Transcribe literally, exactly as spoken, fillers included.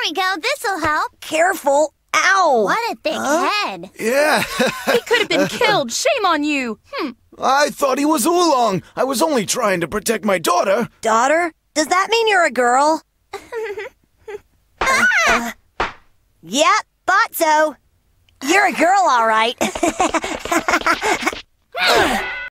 we go. This'll help. Careful. Ow! What a thick huh? head. Yeah. He could have been killed. Shame on you. Hm. I thought he was oolong. I was only trying to protect my daughter. Daughter? Does that mean you're a girl? uh, uh, yep, thought so. You're a girl, all right.